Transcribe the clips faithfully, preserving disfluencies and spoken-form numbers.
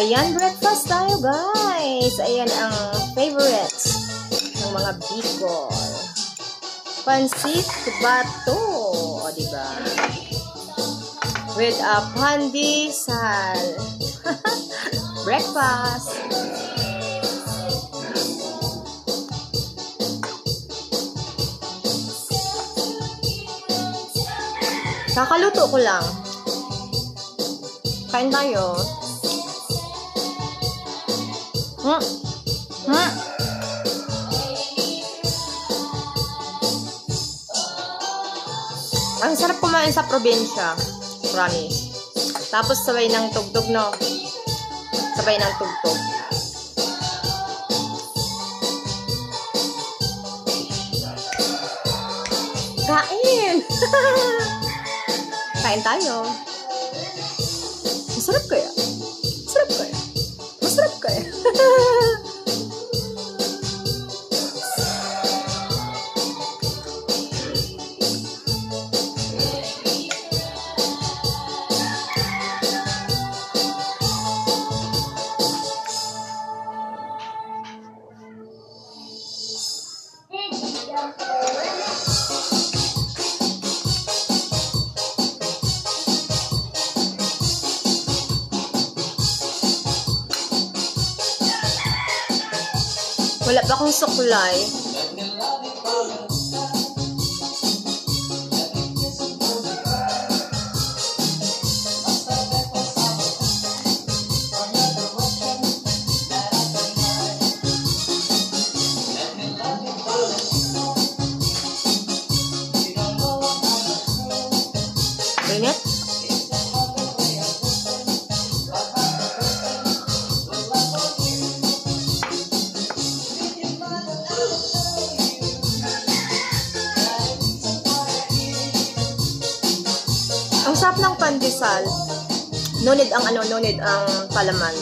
Ayan, breakfast tayo guys. Ayan ang favorites ng mga Bicol. Pansit bato, o diba? With a pandesal. Breakfast. Kakaluto ko lang. Kain tayo. Hmm. Hmm. Ang sarap kumain sa probinsya. Promise. Tapos sabay ng tugtog, no? Sabay ng tugtog. Kain! Kain tayo. Masarap kaya? Masarap kaya? Masarap kaya? Wala pa akong suklay. Init? Ang sarap ng pandesal. No need ang ano, no need ang palaman.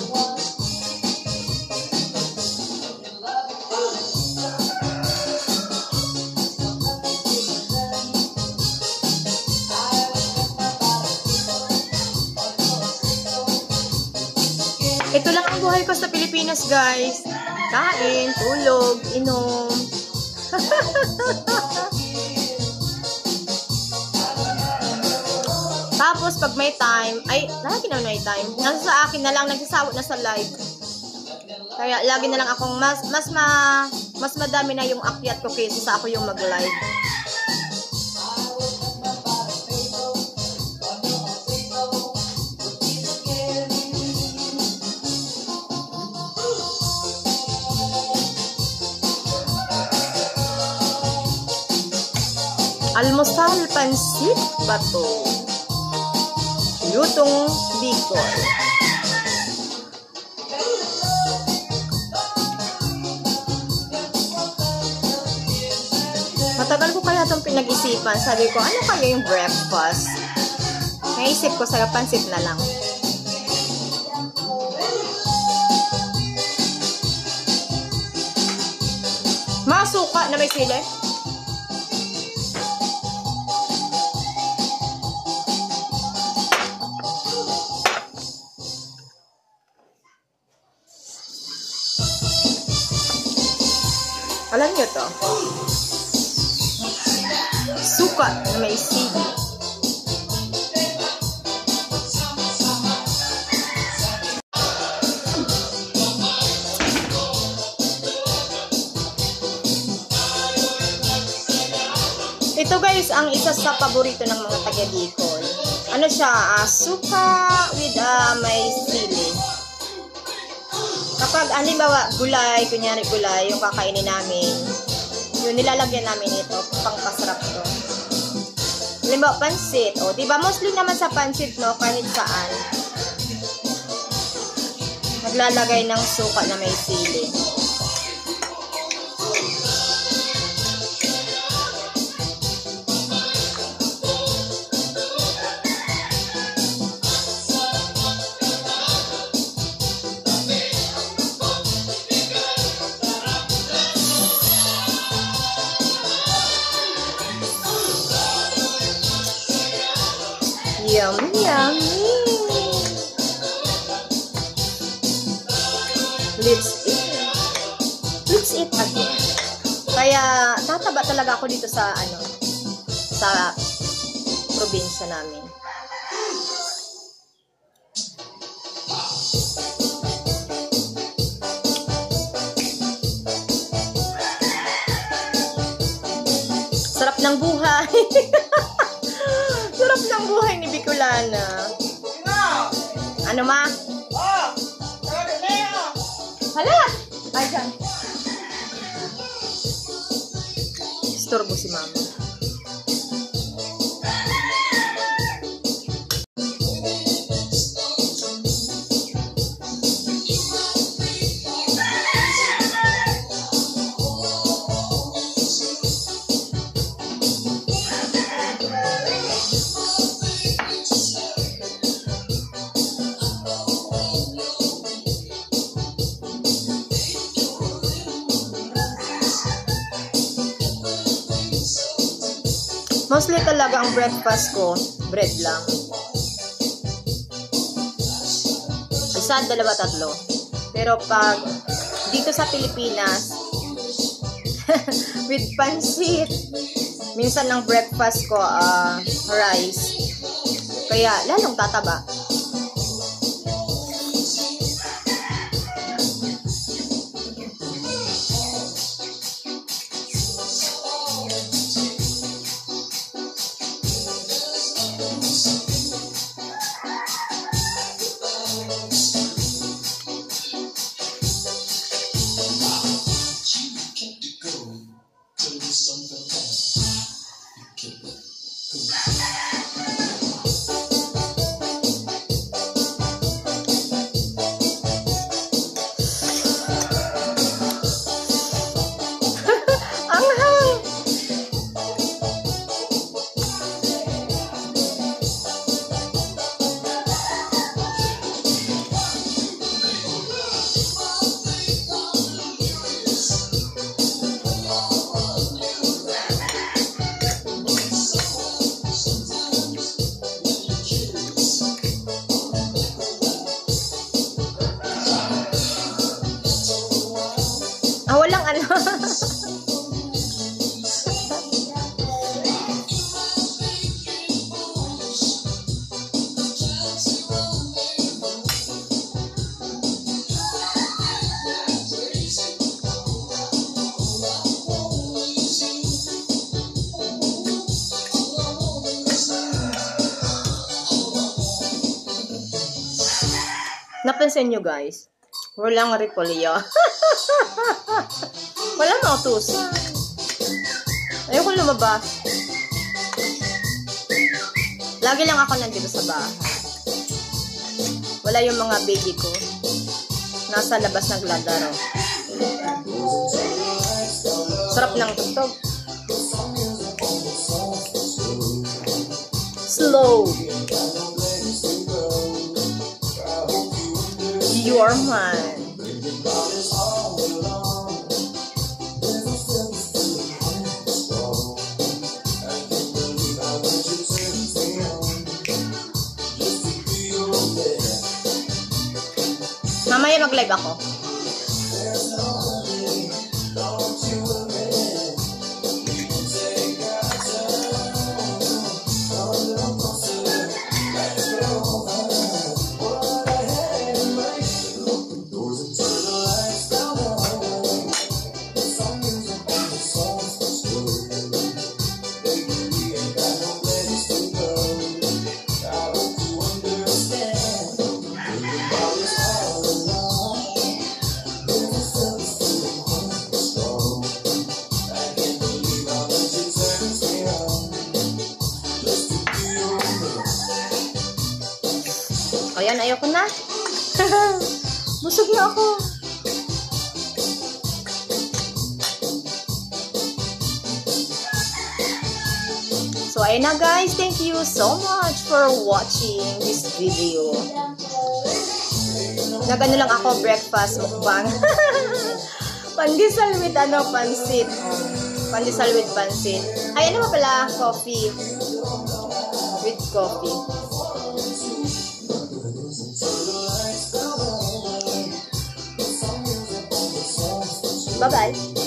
Ito lang ang buhay ko sa Pilipinas, guys. Kain, tulog, inom. Tapos, pag may time, ay, lagi na may time. Nasa sa akin na lang, nagsasawa na sa live. Kaya, lagi na lang akong, mas, mas, ma, mas madami na yung akyat ko kaysa sa ako yung mag-live. Almusal pansit bato. Lutong Bicol. Matagal ko kaya itong pinag-isipan. Sabi ko, ano kaya yung breakfast? Naisip ko sa'yo, pansit na lang. Masuka na may sili. Alam nyo to? Suka na may sili. Ito guys, ang isa sa paborito ng mga taga-Bicol. Ano siya? Uh, suka with uh, may sili. Kapag, halimbawa, gulay, kunyari gulay, yung kakainin namin, yung nilalagyan namin ito, pangpasarap to. Halimbawa, pansit. O, diba, mostly naman sa pansit, no, kahit saan, naglalagay ng suka na may sili. Yummy, yummy. let's eat. Let's eat again. Kaya, tataba talaga ako dito sa, ano, sa probinsya namin. Sarap ng buhay. Sarap ng buhay ni Bicolana. Ano ma? Hala! Ay, dyan. Istorbo si mama. Mostly talaga ang breakfast ko, bread lang. Isa, dalawa, tatlo. Pero pag dito sa Pilipinas, with pansit, minsan ang breakfast ko, uh, rice. Kaya lalong tataba. Ah, walang ano. Napansin nyo guys, walang repolyo. Wala na utusan. Ayoko lumabas. Lagi lang ako nandito sa bahay. Wala yung mga baby ko. Nasa labas naglalaro. Sarap ng tugtog. Slow. You are mine. Mamaya mag-live ako. Ayan, ayoko na. Busog na ako. So, ayun na guys. Thank you so much for watching this video. Nagano lang ako, breakfast mukbang. Pandesal with ano, pansit. Pandesal with pansit. Ay, ano ba pala? Coffee. With coffee. Bye-bye!